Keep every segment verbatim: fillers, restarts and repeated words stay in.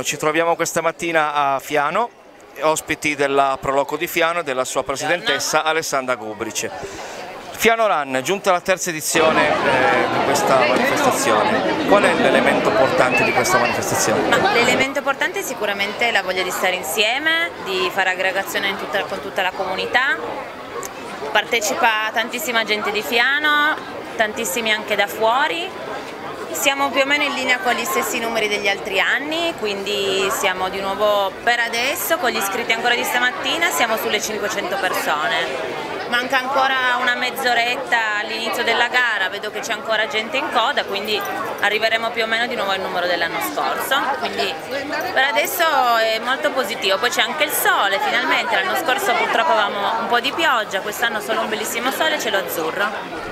Ci troviamo questa mattina a Fiano, ospiti della Proloco di Fiano e della sua presidentessa Alessandra Gubrice. Fiano Run, giunta alla terza edizione eh, di questa manifestazione, qual è l'elemento portante di questa manifestazione? L'elemento portante è sicuramente la voglia di stare insieme, di fare aggregazione in tutta, con tutta la comunità. Partecipa tantissima gente di Fiano, tantissimi anche da fuori. Siamo più o meno in linea con gli stessi numeri degli altri anni, quindi siamo di nuovo per adesso, con gli iscritti ancora di stamattina, siamo sulle cinquecento persone. Manca ancora una mezz'oretta all'inizio della gara, vedo che c'è ancora gente in coda, quindi arriveremo più o meno di nuovo al numero dell'anno scorso, quindi per adesso è molto positivo. Poi c'è anche il sole, finalmente, l'anno scorso purtroppo avevamo un po' di pioggia, quest'anno solo un bellissimo sole e cielo azzurro.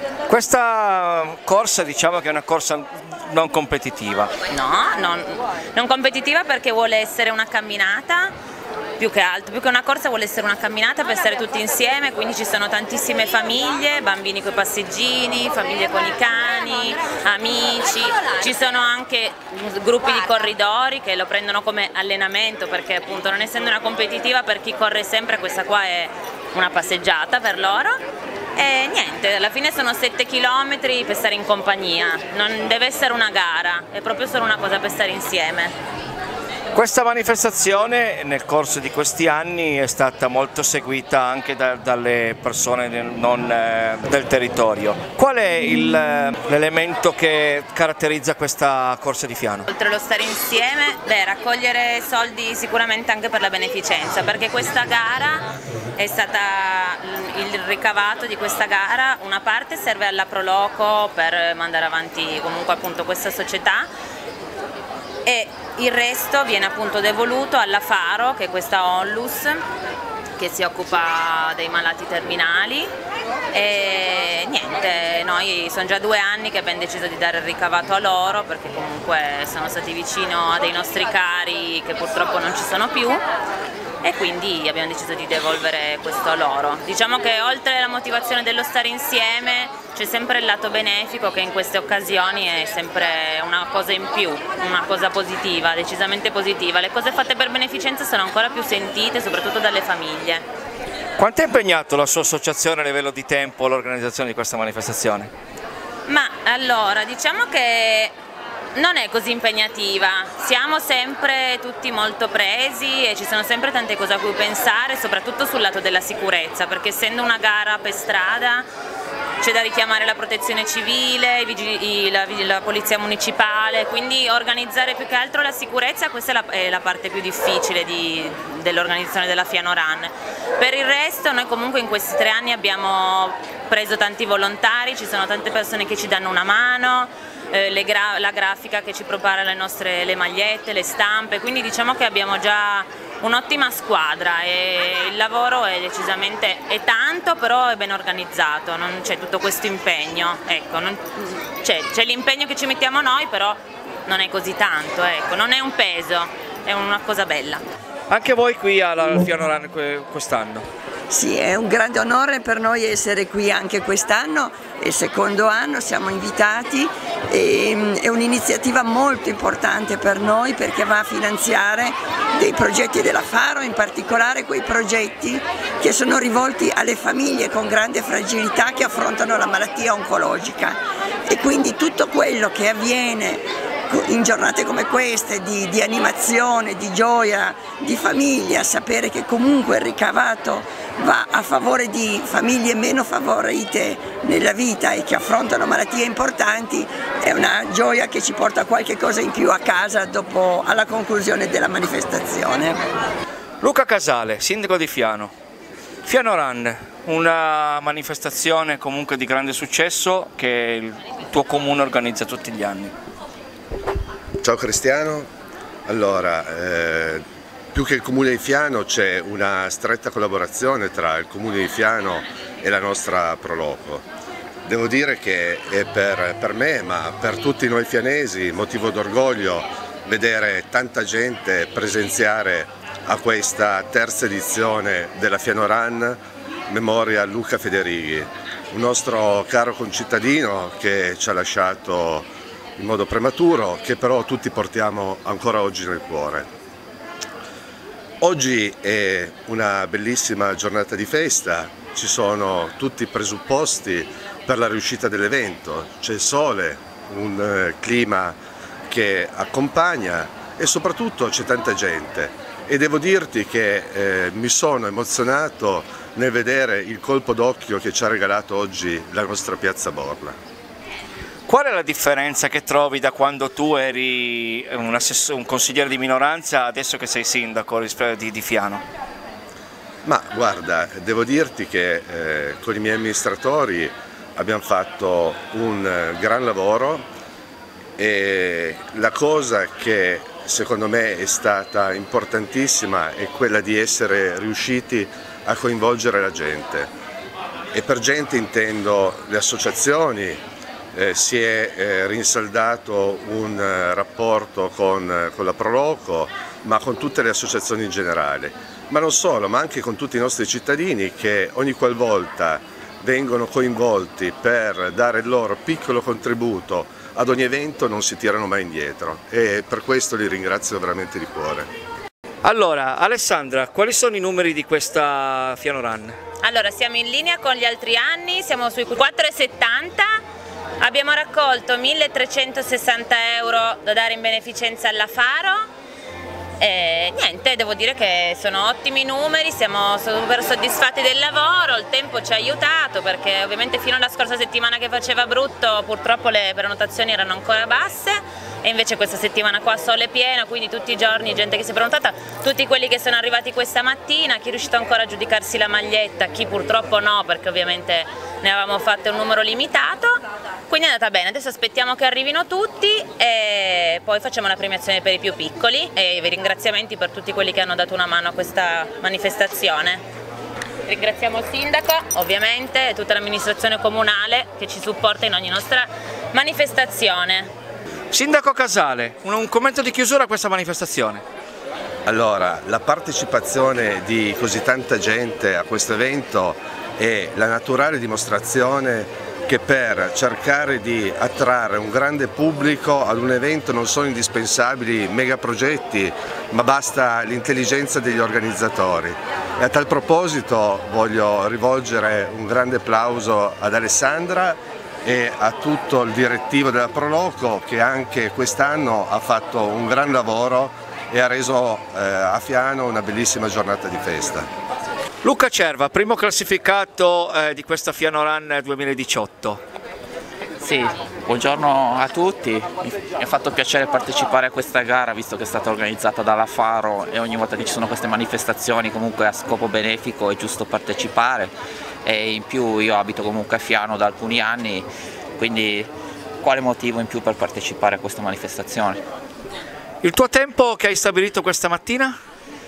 Questa corsa diciamo che è una corsa non competitiva. No, non, non competitiva perché vuole essere una camminata. Più che altro, più che una corsa vuole essere una camminata per stare tutti insieme, quindi ci sono tantissime famiglie, bambini con i passeggini, famiglie con i cani, amici, ci sono anche gruppi di corridori che lo prendono come allenamento perché appunto non essendo una competitiva per chi corre sempre questa qua è una passeggiata per loro. E niente, alla fine sono sette chilometri per stare in compagnia, non deve essere una gara, è proprio solo una cosa per stare insieme. Questa manifestazione nel corso di questi anni è stata molto seguita anche da, dalle persone del, non, eh, del territorio. Qual è l'elemento che caratterizza questa corsa di Fiano? Oltre allo stare insieme, beh, raccogliere soldi sicuramente anche per la beneficenza, perché questa gara è stata, il ricavato di questa gara, una parte serve alla Proloco per mandare avanti comunque appunto questa società, e il resto viene appunto devoluto alla Faro, che è questa onlus che si occupa dei malati terminali. E niente, noi sono già due anni che abbiamo deciso di dare il ricavato a loro perché comunque sono stati vicino a dei nostri cari che purtroppo non ci sono più e quindi abbiamo deciso di devolvere questo a loro. Diciamo che oltre alla motivazione dello stare insieme c'è sempre il lato benefico che in queste occasioni è sempre una cosa in più, una cosa positiva, decisamente positiva. Le cose fatte per beneficenza sono ancora più sentite, soprattutto dalle famiglie. Quanto è impegnato la sua associazione a livello di tempo all'organizzazione di questa manifestazione? Ma allora, diciamo che non è così impegnativa, siamo sempre tutti molto presi e ci sono sempre tante cose a cui pensare, soprattutto sul lato della sicurezza, perché essendo una gara per strada c'è da richiamare la protezione civile, i vigili, la, la polizia municipale, quindi organizzare più che altro la sicurezza, questa è la, è la parte più difficile dell'organizzazione della Fiano Run. Per il resto noi comunque in questi tre anni abbiamo preso tanti volontari, ci sono tante persone che ci danno una mano, eh, le gra la grafica che ci prepara le nostre le magliette, le stampe, quindi diciamo che abbiamo già un'ottima squadra e il lavoro è decisamente è tanto, però è ben organizzato, non c'è tutto questo impegno, ecco, c'è l'impegno che ci mettiamo noi, però non è così tanto, ecco, non è un peso, è una cosa bella. Anche voi qui alla Fiano Run quest'anno? Sì, è un grande onore per noi essere qui anche quest'anno, è il secondo anno, siamo invitati, e, è un'iniziativa molto importante per noi perché va a finanziare dei progetti della Faro, in particolare quei progetti che sono rivolti alle famiglie con grande fragilità che affrontano la malattia oncologica, e quindi tutto quello che avviene in giornate come queste di, di animazione, di gioia, di famiglia, sapere che comunque il ricavato va a favore di famiglie meno favorite nella vita e che affrontano malattie importanti è una gioia che ci porta qualche cosa in più a casa dopo alla conclusione della manifestazione. Luca Casale, sindaco di Fiano. Fiano Run, una manifestazione comunque di grande successo che il tuo comune organizza tutti gli anni. Ciao Cristiano, allora eh, più che il Comune di Fiano c'è una stretta collaborazione tra il Comune di Fiano e la nostra Proloco. Devo dire che è per, per me, ma per tutti noi fianesi, motivo d'orgoglio vedere tanta gente presenziare a questa terza edizione della Fiano Run Memoria Luca Federighi, un nostro caro concittadino che ci ha lasciato in modo prematuro, che però tutti portiamo ancora oggi nel cuore. Oggi è una bellissima giornata di festa, ci sono tutti i presupposti per la riuscita dell'evento, c'è il sole, un eh, clima che accompagna e soprattutto c'è tanta gente e devo dirti che eh, mi sono emozionato nel vedere il colpo d'occhio che ci ha regalato oggi la nostra piazza Borla. Qual è la differenza che trovi da quando tu eri un, un consigliere di minoranza adesso che sei sindaco di, di Fiano? Ma guarda, devo dirti che eh, con i miei amministratori abbiamo fatto un eh, gran lavoro e la cosa che secondo me è stata importantissima è quella di essere riusciti a coinvolgere la gente. E per gente intendo le associazioni. Eh, si è eh, rinsaldato un eh, rapporto con, eh, con la Proloco, ma con tutte le associazioni in generale, ma non solo, ma anche con tutti i nostri cittadini che ogni qualvolta vengono coinvolti per dare il loro piccolo contributo ad ogni evento non si tirano mai indietro e per questo li ringrazio veramente di cuore. Allora, Alessandra, quali sono i numeri di questa Fiano Run? Allora, siamo in linea con gli altri anni, siamo sui quattro virgola settanta. Abbiamo raccolto milletrecentosessanta euro da dare in beneficenza alla Faro e niente, devo dire che sono ottimi numeri, siamo super soddisfatti del lavoro, il tempo ci ha aiutato perché ovviamente fino alla scorsa settimana che faceva brutto purtroppo le prenotazioni erano ancora basse e invece questa settimana qua sole pieno, quindi tutti i giorni gente che si è prenotata, tutti quelli che sono arrivati questa mattina, chi è riuscito ancora a giudicarsi la maglietta, chi purtroppo no perché ovviamente ne avevamo fatto un numero limitato. Quindi è andata bene, adesso aspettiamo che arrivino tutti e poi facciamo la premiazione per i più piccoli e i ringraziamenti per tutti quelli che hanno dato una mano a questa manifestazione. Ringraziamo il sindaco ovviamente e tutta l'amministrazione comunale che ci supporta in ogni nostra manifestazione. Sindaco Casale, un, un commento di chiusura a questa manifestazione. Allora, la partecipazione di così tanta gente a questo evento è la naturale dimostrazione che per cercare di attrarre un grande pubblico ad un evento non sono indispensabili megaprogetti, ma basta l'intelligenza degli organizzatori. E a tal proposito voglio rivolgere un grande applauso ad Alessandra e a tutto il direttivo della Proloco che anche quest'anno ha fatto un gran lavoro e ha reso eh, a Fiano una bellissima giornata di festa. Luca Cerva, primo classificato eh, di questa Fiano Run duemiladiciotto. Sì, buongiorno a tutti, mi ha fatto piacere partecipare a questa gara visto che è stata organizzata dalla Faro e ogni volta che ci sono queste manifestazioni comunque a scopo benefico è giusto partecipare e in più io abito comunque a Fiano da alcuni anni, quindi quale motivo in più per partecipare a questa manifestazione? Il tuo tempo che hai stabilito questa mattina?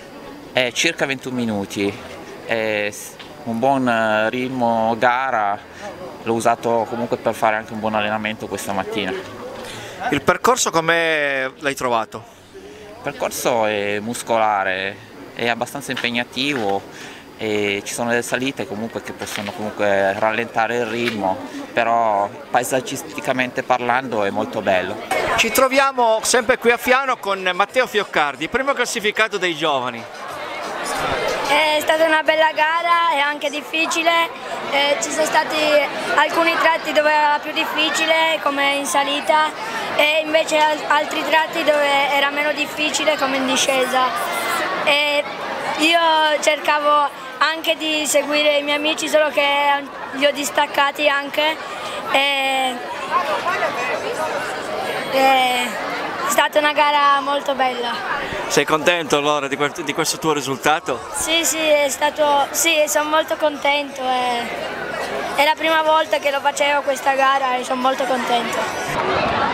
È circa ventuno minuti. È un buon ritmo gara, l'ho usato comunque per fare anche un buon allenamento questa mattina. Il percorso come l'hai trovato? Il percorso è muscolare, è abbastanza impegnativo e ci sono delle salite comunque che possono comunque rallentare il ritmo, però paesaggisticamente parlando è molto bello. Ci troviamo sempre qui a Fiano con Matteo Fioccardi, primo classificato dei giovani. È stata una bella gara e anche difficile, eh, ci sono stati alcuni tratti dove era più difficile come in salita e invece altri tratti dove era meno difficile come in discesa. E io cercavo anche di seguire i miei amici solo che li ho distaccati anche e, e è stata una gara molto bella. Sei contento allora di questo, di questo tuo risultato? Sì, sì, è stato, sì, sono molto contento. È, è la prima volta che lo facevo questa gara e sono molto contento.